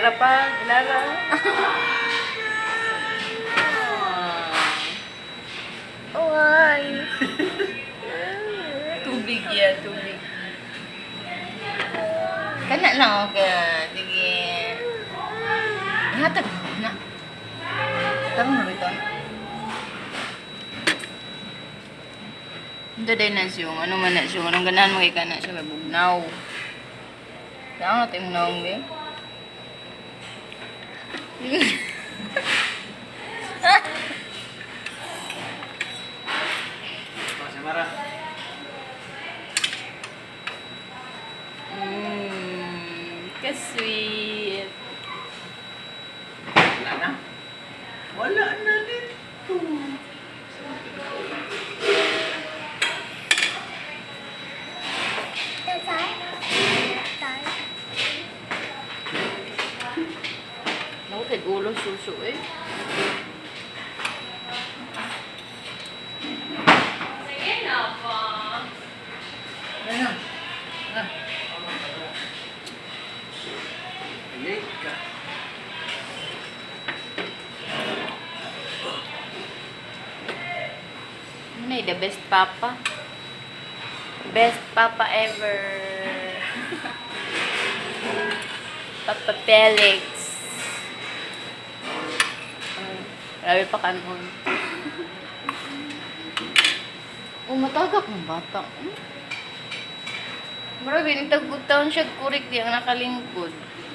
Lara pa. Lara. Why? Tubig yan, tubig. Kana lang, okay. Sige. Ihatag na. Tama na ito. Ito din na siyong. Ano man na siyong. Anong ganahan mo kay ka na siya. Bugnaw. Saan natin yung naong eh? Ka-sweet. Wala na. Wala na dito. Nakutid ulo suso eh. Sige na pa. Ano? Ah. Ano the best papa? Best papa ever. Papa Felix. Grabe pa kanon. Matagak ng bata. Marami yung tagpagtaon siya kurik di ang nakalingkod.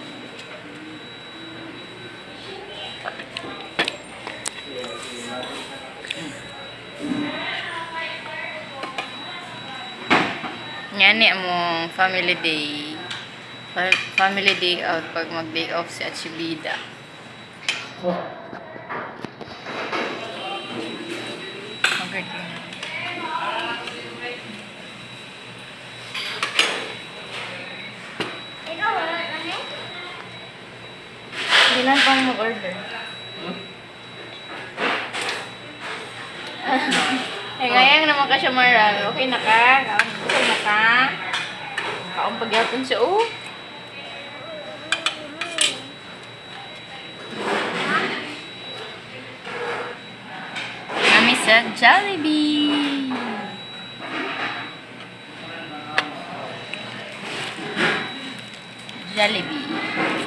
Yan mo family day. Family day out pag mag-day off si Achibida. Okay. Ilan pang mag-order? Eh, ngayon naman ka siya marami. Okay na ka? Okay na ka? Kaong pagyapon siya, oh. Mami sa Jollibee. Jollibee.